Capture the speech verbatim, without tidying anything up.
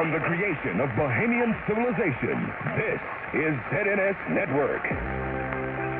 From the creation of Bahamian civilization, this is Z N S Network.